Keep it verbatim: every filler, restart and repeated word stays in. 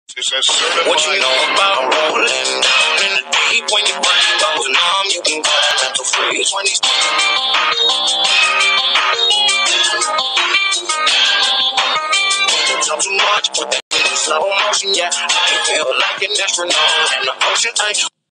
What you know about rolling down in the deep? When your brain goes numb, you can go to mental freeze. When these talk too much, put that in slow motion, yeah. I feel like an astronaut in the ocean.